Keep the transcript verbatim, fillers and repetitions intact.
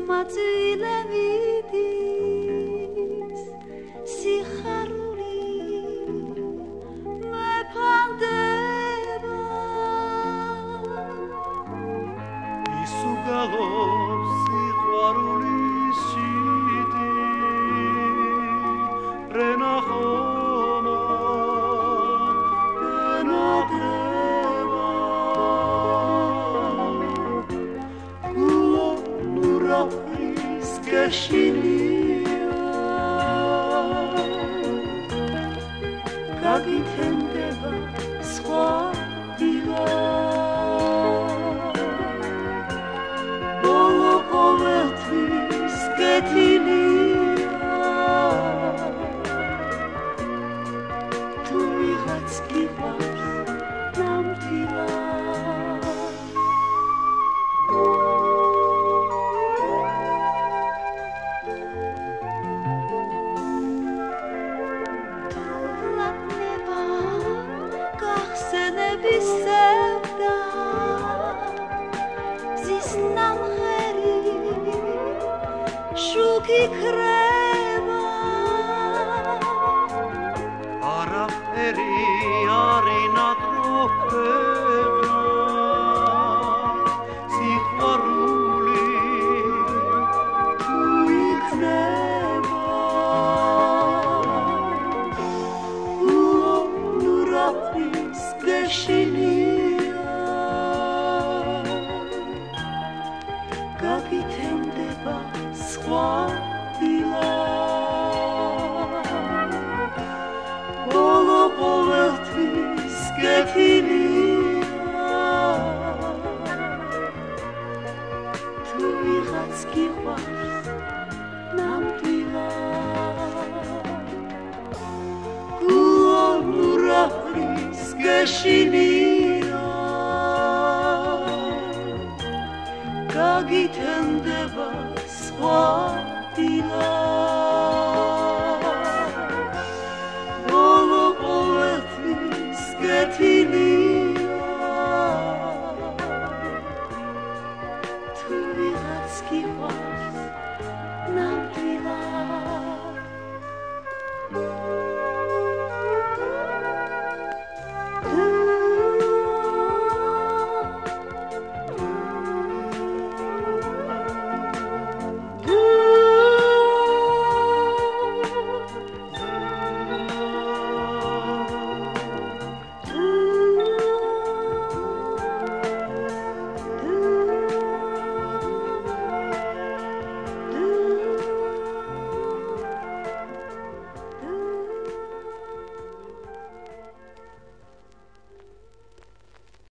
მაწილე მიდის სიხარული მეფანდება ისუგალოს სიყვარულის შიდი რენახომა ენადება გულურაფრის გეშინია გაგითენდება სხვა დილაც ბოლო ყოველთვის გეთილია თუ ვიღაც გიყვარს ნამდვილად გახსენების სევდა ზის ნამღერი შუქი ქრება არაფერი არ ინატროფებდა სიყვარული თუ იქნება გულურაფრის გეშინია გაგითენდება სხვა დილაც ბოლო ყოველთვის გეთილია თუ ვიღაც გიყვარს ნამდვილად გულურაფრის გეშინია გაგითენდება სხვა დილაც ბოლო ყოველთვის გეთილია თუ ვიღაც გიყვარს